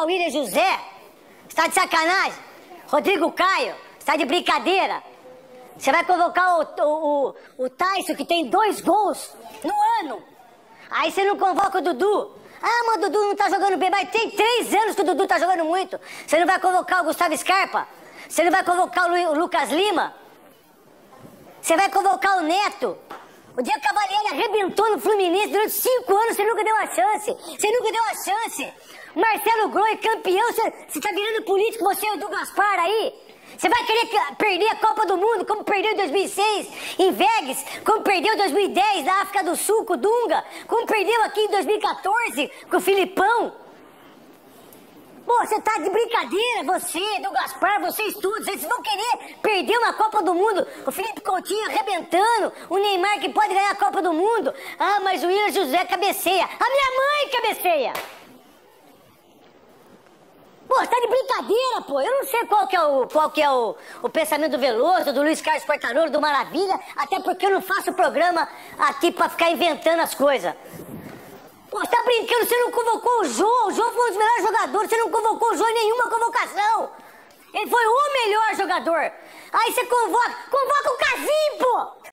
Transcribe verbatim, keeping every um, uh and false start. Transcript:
convocar o William José? Você tá de sacanagem? Rodrigo Caio? Você tá de brincadeira? Você vai convocar o, o, o, o Tyson, que tem dois gols no ano. Aí você não convoca o Dudu. Ah, mas o Dudu não tá jogando bem, mas tem três anos que o Dudu tá jogando muito. Você não vai convocar o Gustavo Scarpa? Você não vai convocar o, Lu, o Lucas Lima? Você vai convocar o Neto? O Diego Cavalieri arrebentou no Fluminense durante cinco anos, você nunca deu uma chance. Você nunca deu uma chance. Marcelo Groi, campeão, você, você tá virando político, você e o Douglas Gaspar aí? Você vai querer perder a Copa do Mundo, como perdeu em dois mil e seis em Vegas, como perdeu em dois mil e dez na África do Sul com o Dunga, como perdeu aqui em dois mil e quatorze com o Filipão? Pô, você tá de brincadeira, você, do Gaspar, vocês todos, vocês vão querer perder uma Copa do Mundo, o Felipe Coutinho arrebentando, o Neymar que pode ganhar a Copa do Mundo, ah, mas o William José cabeceia, a minha mãe cabeceia! Pô, você tá de brincadeira, pô, eu não sei qual que é o, qual que é o, o pensamento do Veloso, do Luiz Carlos Quartarolo, do Maravilha, até porque eu não faço programa aqui pra ficar inventando as coisas. Pô, você tá brincando, você não convocou o Jô, o Jô foi um dos melhores jogadores, você não convocou o Jô em nenhuma convocação. Ele foi o melhor jogador. Aí você convoca, convoca o Casim, pô!